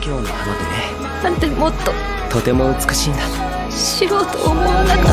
京の花でね。 なんてもっととても美しいんだ。 知ろうと思わなかった。